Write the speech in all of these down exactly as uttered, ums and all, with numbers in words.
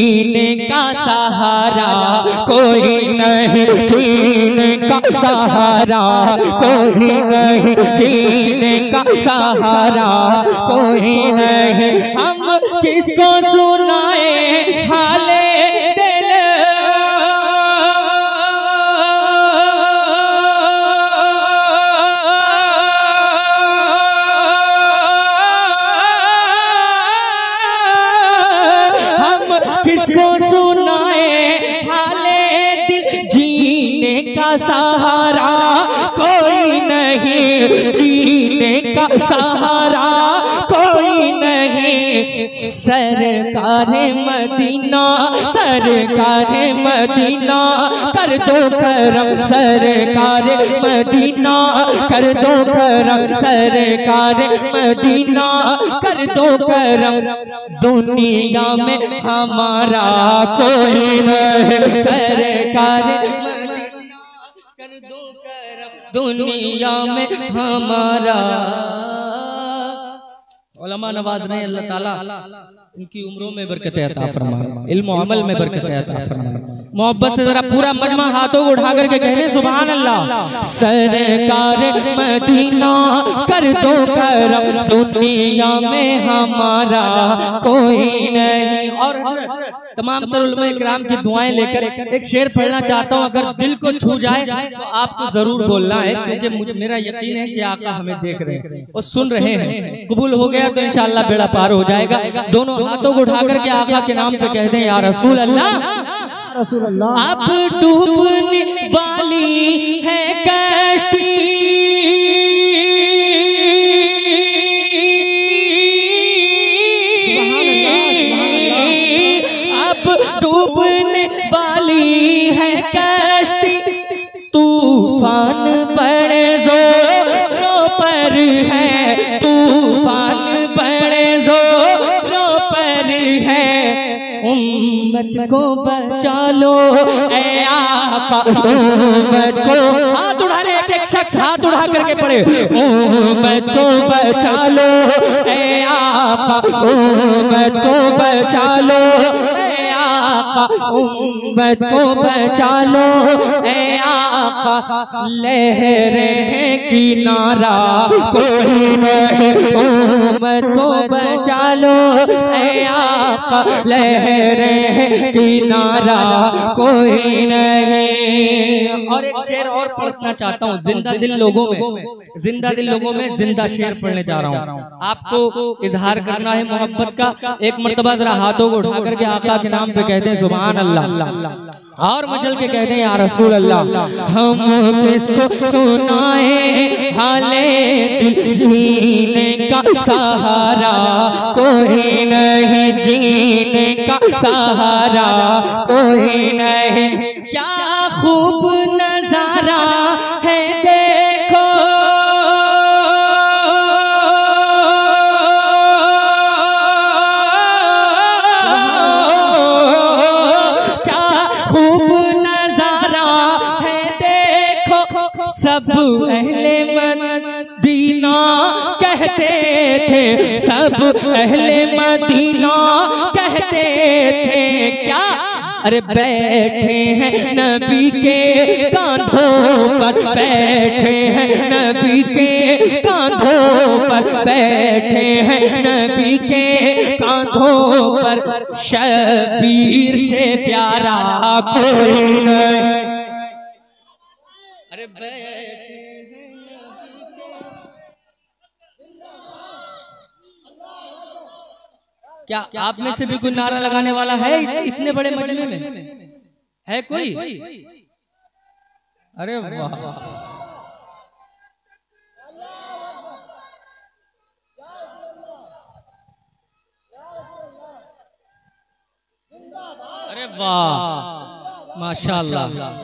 जीने का सहारा कोई नहीं, जीने का सहारा कोई नहीं, जीने का सहारा कोई नहीं। हम किसको सुनाए हाले दिल, हम किसको सुनाए हाले दिल, जीने का सहारा कोई नहीं, जीने का सहारा कोई नहीं। सरकार मदीना, सरकार मदीना कर दो करम, सरकार मदीना कर दो करम, सरकार मदीना कर दो करम। दुनिया में हमारा कोई नहीं, सरकार कर दो करम, दुनिया में हमारा। उलमा नवाज रहे अल्लाह ताला उनकी उम्रों में बरकत अता फरमाए, इल्म अमल में बरकत अता फरमाए। मोहब्बत से जरा पूरा मजमा हाथों को उठा करके कहने सुभान अल्लाह। सरकार मदीना कर दो करम, दुनिया में हमारा कोई नहीं। और तमाम तर उलमा इकराम की दुआएं लेकर एक शेर पढ़ना चाहता हूँ, अगर दिल को छू जाए तो आपको जरूर बोलना है, क्योंकि मुझे मेरा यकीन है कि आका हमें देख रहे हैं और सुन रहे हैं। कबूल हो गया तो इंशाअल्लाह बेड़ा पार हो जाएगा। दोनों हाथों को उठा करके आका के नाम पे कह दें या रसूल अल्लाह, रसूल अल्लाह। अब डूबने वाली है कश्ती, डूबने वाली है कश्ती, तूफान बड़े जोरों पर है, तूफान बड़े जोरों पर है। उम्मत को बचा लो ऐ आका, उम्मत को, हाथ उठा ले, एक एक शख्स हाथ उठा करके पड़े। उम्मत को बचा लो ऐ आका, उम्मत को बचा लो उम्मत को बचा लो ऐ आका। लहरें किनारा कोई नहीं, उम्मत को बचा लो ऐ आका। लहरें किनारा कोई नहीं। और एक शेर और पढ़ना चाहता हूँ, जिंदा दिल लोगों में, जिंदा दिल लोगों में जिंदा शेर पढ़ने जा रहा हूँ। आपको इजहार करना है मोहब्बत का। एक मर्तबा जरा हाथों को उठा करके आका के नाम पे कहते हैं सुभान अल्लाह, और मचल के कहते हैं या रसूल अल्लाह। हम किसको सुनाए हाले दिल, जीने का सहारा कोई नहीं, जीने का सहारा कोई नहीं। क्या खूब नजारा है देखो, सब अहले मदीना कहते थे, सब अहले मदीना कहते थे। क्या अरे बैठे हैं नबी के कांधों पर, बैठे हैं नबी के कांधों पर, बैठे हैं नबी के कांधों पर। शबीर से प्यारा कोई नहीं, अरे बैठे हैं नबी के। क्या आप में से भी कोई नारा लगाने वाला है इस इतने बड़े मजमे में? है कोई? अरे वाह, अरे वाह, माशाअल्लाह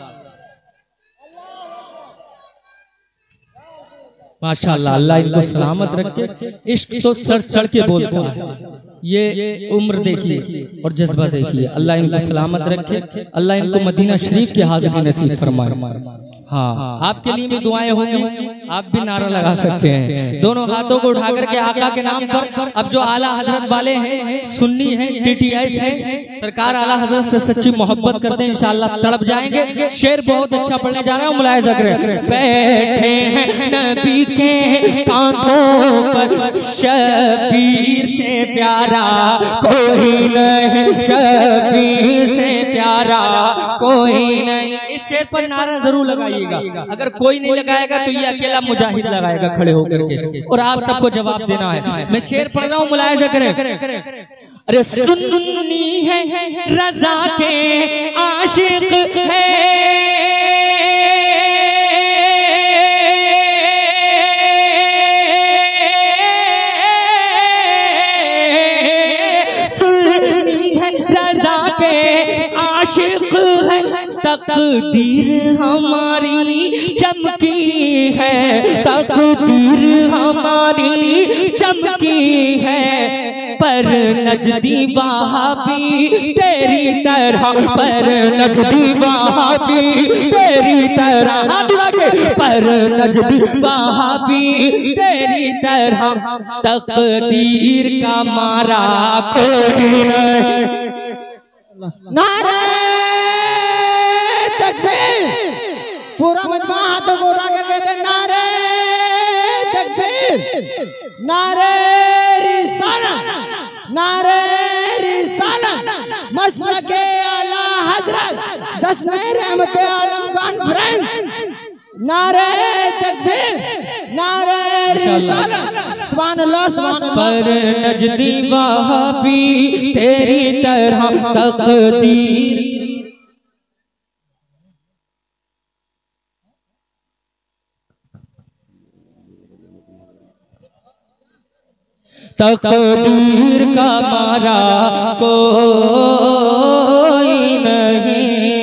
माशाअल्लाह। अल्लाह इनको सलामत रखे। इश्क तो सर चढ़ के बोलता है, ये उम्र देखिए और जज्बा देखिए। अल्लाह इनको सलामत रखे, अल्लाह इनको मदीना शरीफ की हाज़िरी नसीब फरमाए। हाँ, आपके लिए भी दुआएं होंगी, आप भी नारा लगा सकते हैं। दोनों हाथों को उठा करके आका के नाम पर। अब जो आला हजरत वाले हैं, सुन्नी हैं, टीटीएस हैं, सरकार आला हजरत से सच्ची मोहब्बत करते हैं, इंशाअल्लाह तड़प जाएंगे। शेर बहुत अच्छा पढ़ने जा रहा हूँ, मुलाहिजा करें। बैठे हैं नबी के कांधों पर, शबीर से प्यारा कोई नहीं, शबीर से प्यारा कोई नहीं। इस शेर पर नारा जरूर लगाइएगा। अगर कोई नहीं लगाएगा तो ये अकेला मुजाहिद लगाएगा खड़े होकर के, और आप सबको जवाब देना है। मैं शेर पढ़ रहा हूँ, मुलाहिजा करें। अरे सुन्नी है रजा के आशिक है, सुन्नी है रजा के आशिक है, तकदीर हमारी चमकी है, तकदीर हमारी चमकी है, पर नजदी वहाबी तेरी तरह, पर नजदी वहाबी तेरी तरह, पर नजदी वहाबी तेरी तरह, तकदीर का मारा कोई नहीं। नारे तकबीर, पूरा मजमा हाथों को उठा कर कहते हैं नारे तकबीर, नारे रिसालत, नारे रिसालत, मसलके आला हजरत, जश्न रहमत आलम कॉन्फ्रेंस, नारे तकबीर, नारे रिसालत, सुभान अल्लाह सुभान अल्लाह। पर नजदी वहाबी तेरी तरह, तकदीर तकदीर का मारा कोई नहीं,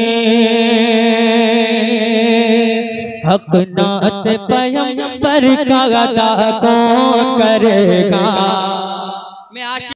हक नात पैगंबर का अदा कौन करेगा।